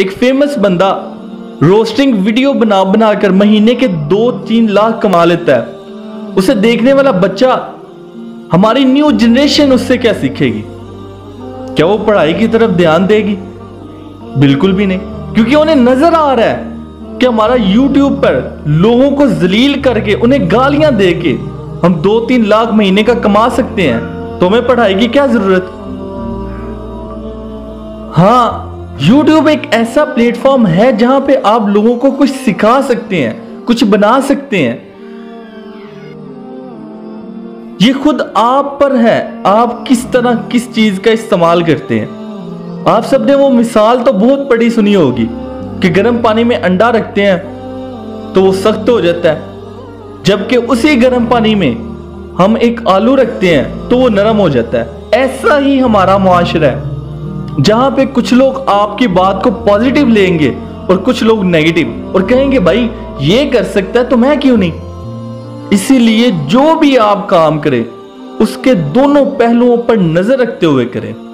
एक फेमस बंदा roasting video बना बना कर महीने के 2-3 लाख कमा लेता है। उसे देखने वाला बच्चा, हमारी न्यू जनरेशन उससे क्या सीखेगी? क्या वो पढ़ाई की तरफ ध्यान देगी? बिल्कुल भी नहीं, क्योंकि उन्हें नजर आ रहा है कि हमारा YouTube पर लोगों को जलील करके, उन्हें गालियां देके हम 2-3 लाख महीने का कमा सकते हैं। तो हमें पढ़ाई की क्या जरूरत? हाँ, YouTube एक ऐसा प्लेटफॉर्म है जहां पे आप लोगों को कुछ सिखा सकते हैं, कुछ बना सकते हैं। ये खुद आप पर है, आप किस तरह किस चीज का इस्तेमाल करते हैं। आप सबने वो मिसाल तो बहुत बड़ी सुनी होगी कि गर्म पानी में अंडा रखते हैं तो वो सख्त हो जाता है, जबकि उसी गर्म पानी में हम एक आलू रखते हैं तो वो नरम हो जाता है। ऐसा ही हमारा मुआशरा है, जहां पे कुछ लोग आपकी बात को पॉजिटिव लेंगे और कुछ लोग नेगेटिव, और कहेंगे भाई ये कर सकता है तो मैं क्यों नहीं। इसीलिए जो भी आप काम करें उसके दोनों पहलुओं पर नजर रखते हुए करें।